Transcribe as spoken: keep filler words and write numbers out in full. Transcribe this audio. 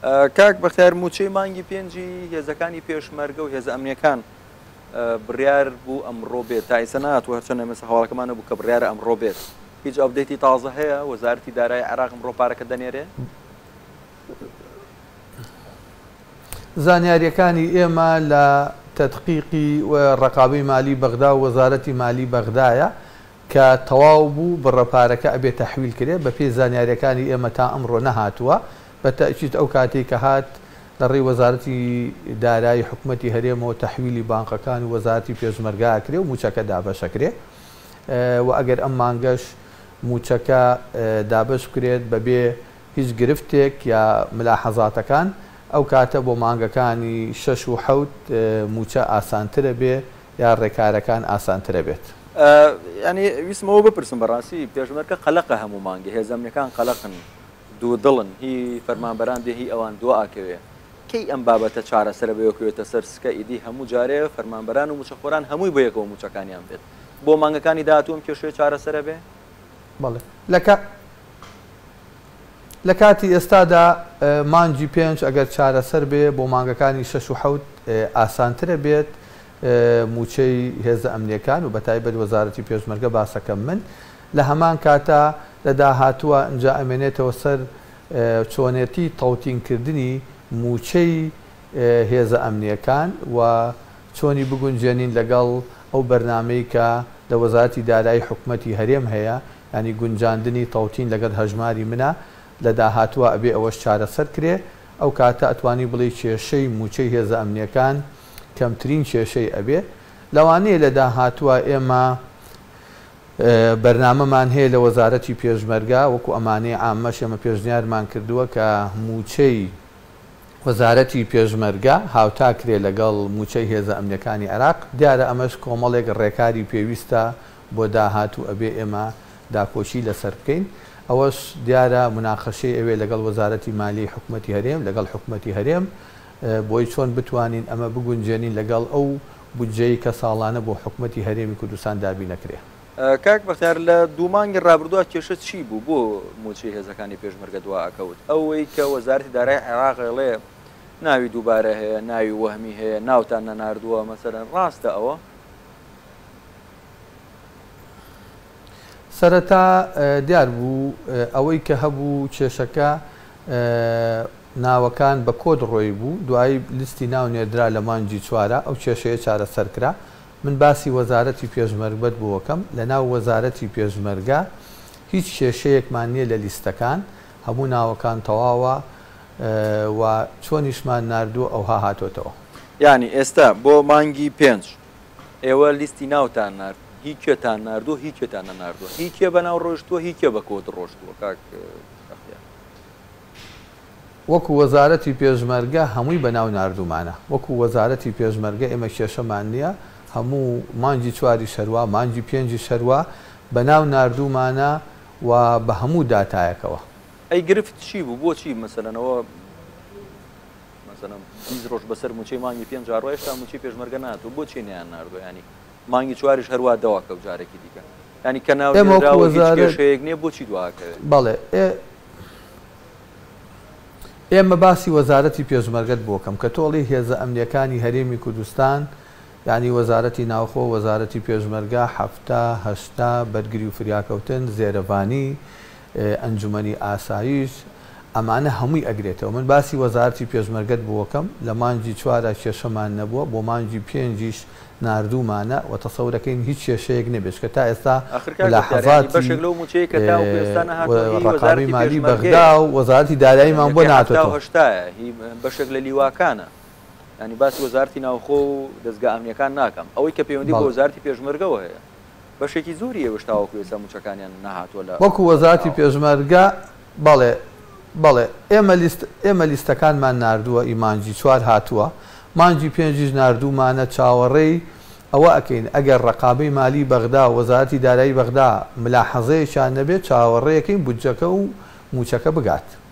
کاک بەختیار موچەی مانگی پێنجی هێزەکانی پێشمەرگە و هێز ئەمنیەکان بڕیار بوو ئەمڕۆ بێت تا ئێستا نهاتووە هەرچەندە ئێمە هەواڵەکەمانە بوو کە بڕیارە ئەمڕۆ بێت هیچ ئەپدەیتی تازە هەیە وەزارەتی دارایی عێراق ئەمڕۆ پارەکە دەنێرێ؟ زانیاریەکانی ئێمە لە تەدقیقی ڕقابەی مالی بەغدا و وەزارەتی مالی بەغدایە کە تەواو بوو بڕەپارەکە ئەبێت تەحویل کرێ بە پێی زانیاریەکانی ئێمە تا ئەمڕۆ نەهاتووە بە تەئکید ئەو کاتێک کە هات لە ڕێی وەزارەتی دارایی حکوومەتی هەرێمەوە تەحویلی بانقەکان و وەزارەتی پێشمەرگاکرێ و موچەکە دابەشەکرێ و ئەگەر ئەم مانگەش موچەکە دابش بکرێت بەبێ هیچ گرفتێک یا ملاحەزاتەکان ئەو کاتە بۆ مانگەکانی شەش و حەوت موچە ئاسانترە بێ یا ڕێکارەکان ئاسانترە بێت. ینی ویسمەوە بپرسم بەڕاستی پێشمەرگە قەلەقە هەموو مانگە هێز ئەمنیەکان قەلەقن دوو دڵن هی فەرمانبەران دێ هی ئەوان دوعاکەوێ کەی ئەم بابەتە چارەسەرە بەیەکوێتە سەر سکە ئیدی هەموو جارێ فەرمانبەران و موچەخۆران هەمووی بە یەکەوە موچەکانیان بێت بۆ مانگەکانی داهاتووم کێشەیە چارەسەرە بێ؟ بەڵێ لە کاتی ئێستادا مانگی پێنج ئەگەر چارەسەر بێ بۆ مانگەکانی شەش و حەوت ئاسانترە بێت موچەی هێزە ئەمنیەکان و بەتایبەت وەزارەتی پێشمەرگە باسەکەم من لە هەمان کاتە لە داهاتووە ئەنجا ئەمێنێتەوە سەر چۆنێتی تەوتینکردنی موچەی هێزە ئەمنیەکان و چۆنی بگونجێنین لەگەڵ ئەو بەرنامەی کە لە وەزارەتی دارایی حکوومەتی هەرێم هەیە ینی گونجاندنی تەوتین لەگەڵ هەژماری منە لە داهاتووە ئەبێ ئەوەش چارەسەر کرێ ئەو کاتە ئەتوانی بڵێ کێشەی موچەی هێزە ئەمنیەکان کەمترین کێشەی ئەبێ لەوانەیە لە داهاتووە ئێمە بەرنامەمان هەیە لە وەزارەتی پێشمەرگا وەکو ئەمانەی عامەش ئێمە پێشنیارمان کردووە کە موچەی وەزارەتی پێشمەرگا هاوتاکرێ لەگەڵ موچەی هێزە ئەمنیەکانی عێراق دیارە ئەمەش کۆمەڵێک ڕێکاری پێویستە بۆ داهاتوو ئەبێ ئێمە داپۆشی لەسەر بکەین ئەوەش دیارە مناقەشەی ئەوێ لەگەڵ وەزارەتی مالی حکوومەتی هەرێم لەگەڵ حکوومەتی هەرێم بۆی چۆن بتوانین ئەمە بگونجێنین لەگەڵ ئەو بودجەی کە ساڵانە بۆ حکوومەتی هەرێمی کوردستان دابی نەکرێ. کاک بەختیار لە دوو مانگی ڕابردووە کێشە چی بوو بۆ موچەی هێزەکانی پێشمەرگە دواکەوت ئەوەی کە وەزارەتی دارایی عێراق دەڵێ ناوی دووبارە هەیە ناوی وەهمی هەیە ناوتان نەناردووە مەسەلەن ڕاستە ئەوە؟ سەرەتا دیار بوو ئەوەی کە هەبوو کێشەکە ناوەکان بە کۆد ڕۆی بوو دوایی لیستی ناو نێردرا لە مانگی چوارە ئەو کێشەیە چارەسەرکرا من باسی وەزارەتی پێشمەرگەت بووەکەم لە ناو وەزارەتی پێشمەرگە هیچ کێشەیەکمان نییە لە لیستەکان هەموو ناوەکان تەواوە و چۆنیشمان ناردووە ئەوها هاتۆتەوە. ینی ئێستا بۆ مانگی پێنج ئێوە لیستی ناوتان نرد هیچ کێتان نردووە هیچ کێتان نەناردووە هیچ کێ بەناو ڕۆژتووە هیچ کێ بە کۆت ڕۆژتووە کاک وەکو وەزارەتی پێشمەرگە هەمووی بەناو نردومانە وەکو وەزارەتی پێشمەرگە ئێمە کێشەمان نییە هەموو مانگی چواری شەروە مانگی پێنجی شەروە بەناو نردومانە و بە هەموو داتایەکەوە. ئەی گرفت چی بوو بۆچی مەسەلەنەوە مەسەلەن بیست ڕۆژ بەسەر موچەی مانگی پێنج ڕۆ هێشتا موچەی پێشمەرگە ناتوە بۆچی نەیان ناردووە ینی مانگی چواریش هەروە دەواکە و جارێکی دیکە ینی کە ناو کێشەیەک نییە بۆچی دواکەوێت؟ بەڵێ ئێمە باسی وەزارەتی پێشمەرگەت بۆکەم کە تۆڵی هێزە ئەمنیەکانی هەرێمی کوردستان یعنی وەزارەتی ناوخۆ وەزارەتی پێشمەرگە هەفتە هەشتا بەرگری و فریاکەوتن زێرەبانی ئەنجومەنی ئاسایش ئەمانە هەمووی ئەگرێتەوە من باسی وەزارەتی پێشمەرگەت بووەکەم لە مانگی چوارە کێشەمان نەبووە بۆ مانگی پێنجیش نردوومانە و تەسەورەکەین هیچ کێشەیەک نەبێت کە تا ئێستا ڕقابەی مالی بەغدا و وەزارەتی داراییمان بۆ ناتوێتەوە هەشتایە بەشێک لە لیواکانە ینی باسی وەزارەتی ناوخۆ و دەستگا ئەمنیەکان ناکەم ئەوەی کە پەیوەندی بۆ وەزارەتی پێشمەرگەوە هەیە بەشێکی زۆری ئێوەشتاوەکو ێستا موچەکانیان نەهاتووە لە وەکو وەزارەتی پێشمەرگە بەڵێ بەڵێ ئێمە لیستەکانمان نردووە ئیمانجی چوار هاتووە مانگی پێنجیش نردوومانە چاوەڕێی ئەوە ئەکەین ئەگەر ڕقابەی مالی بەغدا و وەزارەتی دارایی بەغدا ملاحەزەیەکیان نەبێت چاوەڕێیەکەین بودجەکە و موچەکە بگات.